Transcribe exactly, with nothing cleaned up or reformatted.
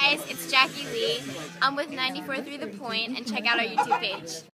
guys, it's Jackie Lee. I'm with ninety-four three The Point, and check out our YouTube page.